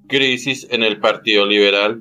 Crisis en el Partido Liberal.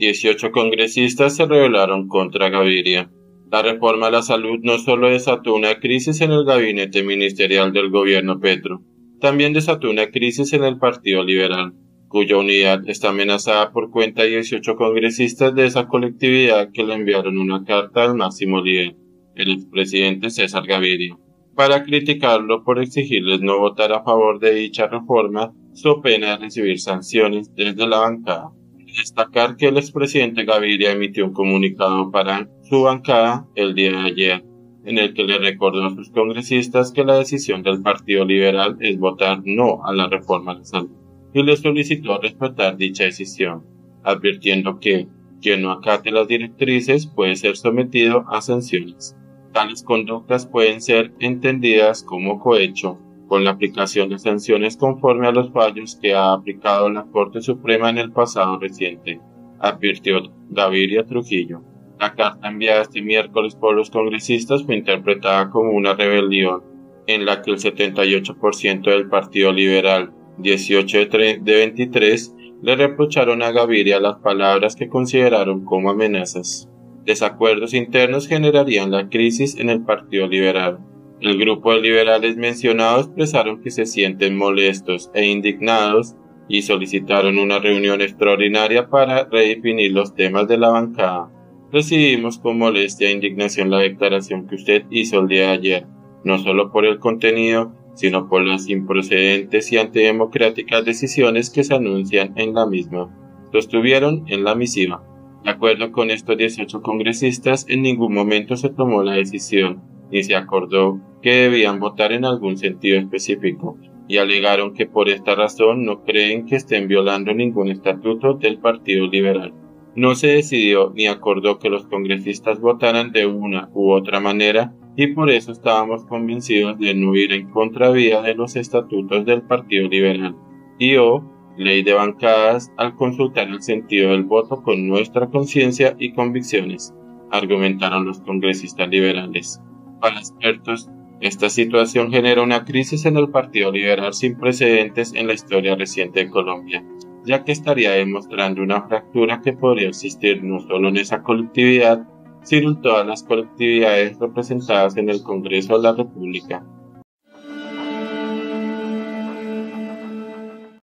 18 congresistas se rebelaron contra Gaviria. La reforma a la salud no solo desató una crisis en el gabinete ministerial del gobierno Petro, también desató una crisis en el Partido Liberal, cuya unidad está amenazada por cuenta de 18 congresistas de esa colectividad que le enviaron una carta al máximo líder, el expresidente César Gaviria, para criticarlo por exigirles no votar a favor de dicha reforma, so pena de recibir sanciones desde la bancada. Destacar que el expresidente Gaviria emitió un comunicado para su bancada el día de ayer, en el que le recordó a sus congresistas que la decisión del Partido Liberal es votar no a la reforma a la salud, y le solicitó respetar dicha decisión, advirtiendo que quien no acate las directrices puede ser sometido a sanciones. Tales conductas pueden ser entendidas como cohecho, con la aplicación de sanciones conforme a los fallos que ha aplicado la Corte Suprema en el pasado reciente, advirtió Gaviria Trujillo. La carta enviada este miércoles por los congresistas fue interpretada como una rebelión, en la que el 78% del Partido Liberal, 18 de 23, le reprocharon a Gaviria las palabras que consideraron como amenazas. Desacuerdos internos generarían la crisis en el Partido Liberal. El grupo de liberales mencionado expresaron que se sienten molestos e indignados y solicitaron una reunión extraordinaria para redefinir los temas de la bancada. Recibimos con molestia e indignación la declaración que usted hizo el día de ayer, no solo por el contenido, sino por las improcedentes y antidemocráticas decisiones que se anuncian en la misma, sostuvieron en la misiva. De acuerdo con estos 18 congresistas, en ningún momento se tomó la decisión, ni se acordó que debían votar en algún sentido específico, y alegaron que por esta razón no creen que estén violando ningún estatuto del Partido Liberal. No se decidió ni acordó que los congresistas votaran de una u otra manera, y por eso estábamos convencidos de no ir en contravía de los estatutos del Partido Liberal, y ley de bancadas, al consultar el sentido del voto con nuestra conciencia y convicciones, argumentaron los congresistas liberales. Para expertos, esta situación genera una crisis en el Partido Liberal sin precedentes en la historia reciente de Colombia, ya que estaría demostrando una fractura que podría existir no solo en esa colectividad, sino en todas las colectividades representadas en el Congreso de la República.